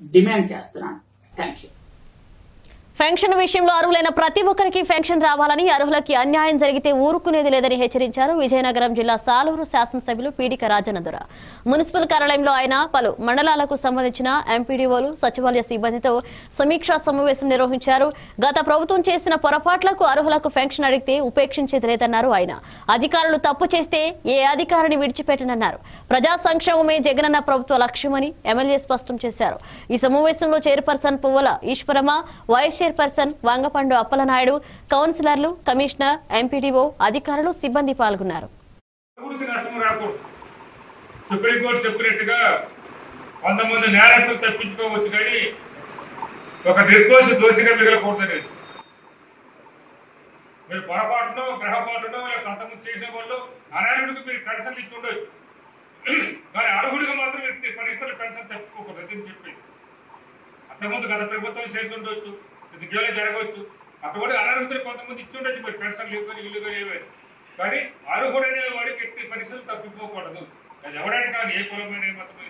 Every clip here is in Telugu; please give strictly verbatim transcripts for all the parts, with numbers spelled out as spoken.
డిమాండ్ చేస్తున్నాను. Thank you. పెన్షన్ విషయంలో అర్హులైన ప్రతి ఒక్కరికి పెన్షన్ రావాలని, అర్హులకి అన్యాయం జరిగితే ఊరుకునేది లేదని హెచ్చరించారు విజయనగరం జిల్లా సాలూరు శాసనసభ్యులు పీడిక రాజనందుర. మున్సిపల్ కార్యాలయంలో ఆయన పలు మండలాలకు సంబంధించిన ఎంపీడీఓలు, సచివాలయ సిబ్బందితో సమీక్షా సమావేశం నిర్వహించారు. గత ప్రభుత్వం చేసిన పొరపాట్లకు అర్హులకు పెన్షన్ అడిగితే ఉపేక్షించేది లేదన్నారు ఆయన. అధికారులు తప్పు చేస్తే ఏ అధికారిని విడిచిపెట్టనన్నారు. ప్రజా సంక్షేమమే జగనన్న ప్రభుత్వ లక్ష్యమని ఎమ్మెల్యే స్పష్టం చేశారు. ఈ సమావేశంలో chairperson Puvvula Eswaramma, vice chairperson Vangapandu Appalanaidu, కౌన్సిలర్లు, కమిషనర్, ఎంపీడీఓ, అధికారులు, సిబ్బంది పాల్గొన్నారు. సుప్రీంకోర్టు చెప్పినట్టుగా వంద మంది నేరస్తులు తప్పించుకోవచ్చు కానీ ఒక నిర్దోషి దోషిగా మిగలకూడదని. మీరు పొరపాటునో గ్రహపాటునో లేకపోతే అంతకుముందు చేసిన వాళ్ళు అనర్హుడికి మీరు పెన్షన్లు ఇచ్చి ఉండొచ్చు, కానీ అర్హుడిగా మాత్రం వ్యక్తి పరిస్థితులు పెన్షన్ తప్పుకోకూడదు అని చెప్పి అంతకుముందు గత ప్రభుత్వం చేసి ఉండొచ్చు, ఉద్యోగాలు జరగవచ్చు. అటువంటి అనర్హుడిని కొంతమంది ఇచ్చి ఉండొచ్చు మీరు పెన్షన్ లేకొని ఇల్లుగా లేవని, కానీ అర్హుడైన వాడికి ఎట్టి పరిస్థితులు తప్పిపోకూడదు. అది ఎవరైనా కానీ ఏ కులమైన ఏ మతమైన.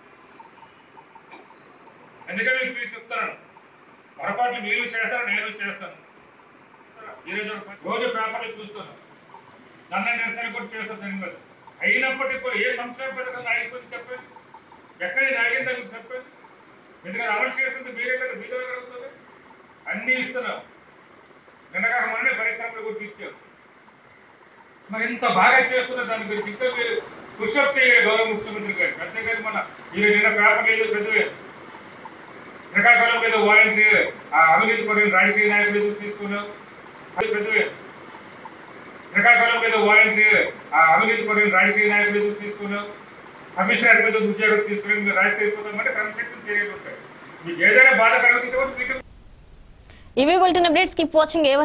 అందుకని మీకు మీరు చెప్తున్నాను, పొరపాట్లు మీరు చేస్తారు, నేను చేస్తాను. ఈరోజు రోజు పేపర్లు చూస్తున్నాను, నన్న నిరసన కూడా చేస్తాను. మరి అయినప్పటికీ కూడా ఏ సంక్షేమ పథకం ఆగిపోయింది చెప్పండి, ఎక్కడ ఇది ఆగిందని చెప్పండి. ఎందుకంటే అమలు చేస్తుంది మీరే కదా, మీ దగ్గర అవుతుంది. అన్నీ ఇస్తున్నాం. నిన్నగా మనమే పరిశ్రమలు కూడా ఇచ్చారు. మరి ఇంత బాగా చేస్తున్న దాని గురించి ఇంకా మీరు పుషప్ చేయాలి గౌరవ ముఖ్యమంత్రి గారు. అంతేకాని మన ఈ నిన్న పేపర్లు ఏదో చదివే శ్రీకాకుళం మీద వాయించి ఆ అవినీతి పడిన రాజకీయ నాయకులు ఎదురు తీసుకున్నాం. చదివే శ్రీకాకుళం మీద వాయించి ఆ అవినీతి పడిన రాజకీయ నాయకులు ఎదురు తీసుకున్నాం. కమిషనర్ మీద ఉద్యోగం తీసుకుని మీరు రాసి అయిపోతామంటే క్రమశిక్షణ చర్యలు ఉంటాయి. మీకు ఏదైనా బాధ కలిగితే ఇవి బులెటిన్ అప్డేట్స్. Keep watching.